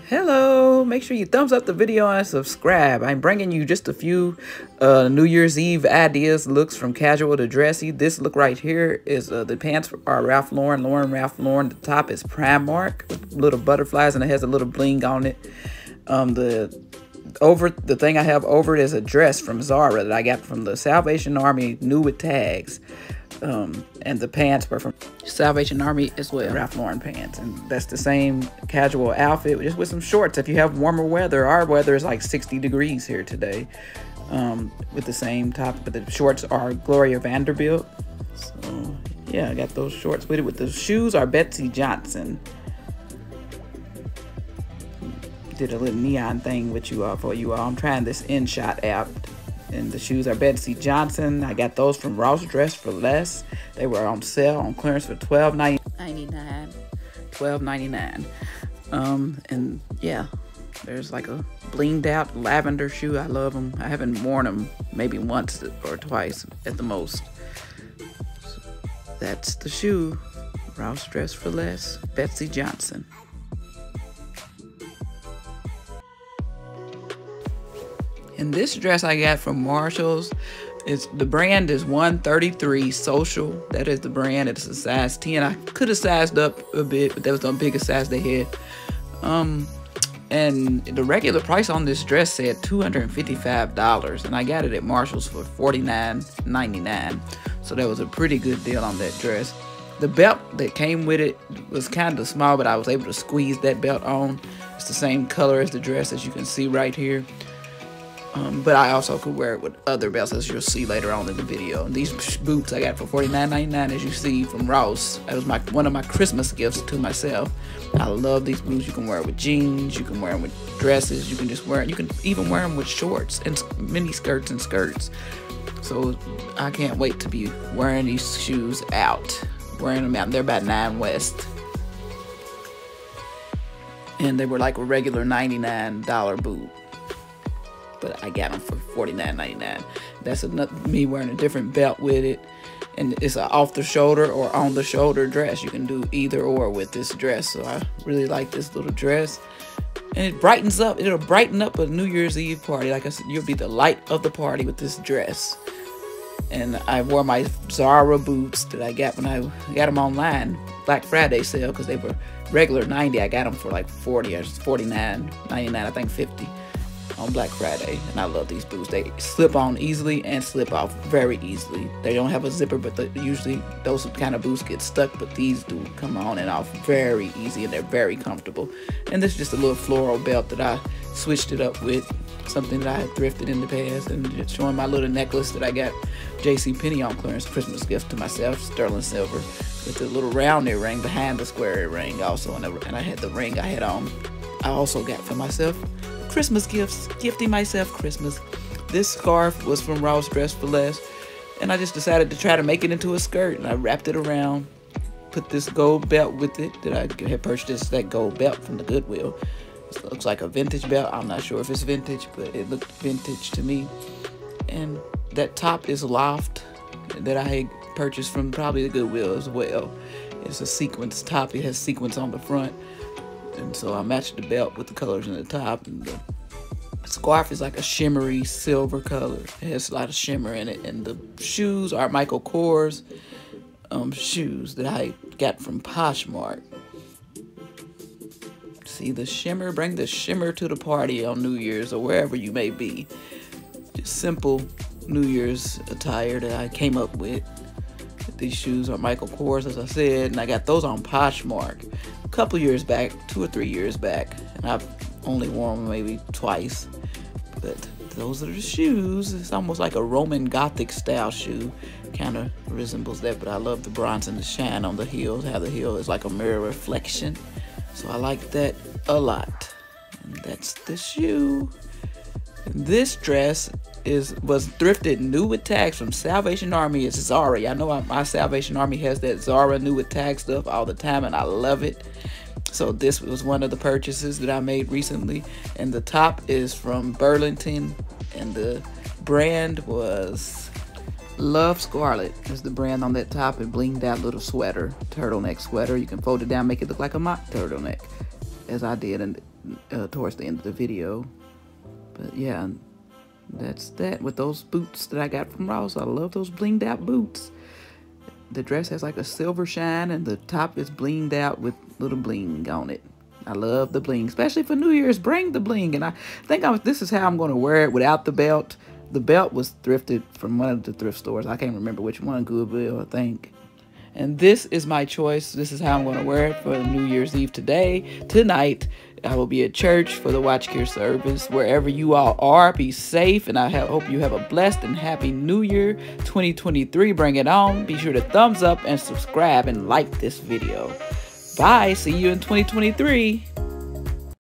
Hello, make sure you thumbs up the video and subscribe. I'm bringing you just a few New Year's Eve ideas, looks from casual to dressy. This look right here is the pants are Ralph Lauren, Ralph Lauren. The top is Primark with little butterflies and it has a little bling on it. The thing I have over it is a dress from Zara that I got from the Salvation Army, new with tags. And the pants were from Salvation Army as well, Ralph Lauren pants, and that's the same casual outfit just with some shorts. If you have warmer weather, our weather is like 60 degrees here today, with the same top, but the shorts are Gloria Vanderbilt. So yeah, I got those shorts with it. With the shoes are Betsy Johnson. Did a little neon thing with you all for you all. I'm trying this InShot app. And the shoes are Betsy Johnson. I got those from Ross Dress for Less. They were on sale on clearance for $12.99. And yeah, there's like a blinged out lavender shoe. I love them. I haven't worn them maybe once or twice at the most. So that's the shoe. Ross Dress for Less, Betsy Johnson. And this dress I got from Marshall's. The brand is 133 Social. That is the brand. It's a size 10. I could have sized up a bit, but that was the biggest size they had. And the regular price on this dress said $255, and I got it at Marshall's for $49.99. So that was a pretty good deal on that dress. The belt that came with it was kind of small, but I was able to squeeze that belt on. It's the same color as the dress, as you can see right here. But I also could wear it with other belts, as you'll see later on in the video. And these boots I got for $49.99, as you see, from Ross. That was one of my Christmas gifts to myself. I love these boots. You can wear it with jeans. You can wear them with dresses. You can just wear it. You can even wear them with shorts and mini skirts and skirts. So I can't wait to be wearing these shoes out. Wearing them out. And they're about 9 West. And they were like a regular $99 boot. But I got them for $49.99. That's me wearing a different belt with it. And it's an off-the-shoulder or on-the-shoulder dress. You can do either or with this dress. So I really like this little dress. And it brightens up. It'll brighten up a New Year's Eve party. Like I said, you'll be the light of the party with this dress. And I wore my Zara boots that I got when I got them online. Black Friday sale, because they were regular $90. I got them for like $40 or $49.99, I think $50. On Black Friday, and I love these boots. They slip on easily and slip off very easily. They don't have a zipper, but usually those kind of boots get stuck, but these do come on and off very easy, and they're very comfortable. And this is just a little floral belt that I switched it up with, something that I had thrifted in the past, and just showing my little necklace that I got JCPenney on clearance, Christmas gift to myself, sterling silver, with the little round earring behind the square earring also, and I had the ring I had on. I also got for myself Christmas gifts, gifting myself Christmas. This scarf was from Ross Dress for Less, and I just decided to try to make it into a skirt, and I wrapped it around, put this gold belt with it that I had purchased, that gold belt from the Goodwill. It looks like a vintage belt. I'm not sure if it's vintage, but it looked vintage to me. And that top is Loft that I had purchased from probably the Goodwill as well. It's a sequence top. It has sequins on the front. And so I matched the belt with the colors in the top, and the scarf is like a shimmery silver color. It has a lot of shimmer in it, and the shoes are Michael Kors shoes that I got from Poshmark. See the shimmer? Bring the shimmer to the party on New Year's or wherever you may be. Just simple New Year's attire that I came up with. These shoes are Michael Kors, as I said, and I got those on Poshmark a couple years back, 2 or 3 years back, and I've only worn them maybe twice. But those are the shoes. It's almost like a Roman Gothic style shoe, kind of resembles that. But I love the bronze and the shine on the heels. How the heel is like a mirror reflection, so I like that a lot. And that's the shoe. And this dress was thrifted new with tags from Salvation Army. It's Zara. I know my Salvation Army has that Zara new with tag stuff all the time, and I love it. So this was one of the purchases that I made recently. And the top is from Burlington, and the brand was Love Scarlet. Is the brand on that top, and blinged out little sweater, turtleneck sweater. You can fold it down, make it look like a mock turtleneck, as I did. And towards the end of the video. But yeah, that's that with those boots that I got from Ross. I love those blinged out boots. The dress has like a silver shine and the top is blinged out with little bling on it. I love the bling, especially for New Year's. Bring the bling. And I think this is how I'm going to wear it without the belt. The belt was thrifted from one of the thrift stores. I can't remember which one, Goodwill, I think. And this is my choice. This is how I'm going to wear it for New Year's Eve tonight. I will be at church for the Watch Care service. Wherever you all are, be safe. And I hope you have a blessed and happy New Year 2023. Bring it on. Be sure to thumbs up and subscribe and like this video. Bye. See you in 2023.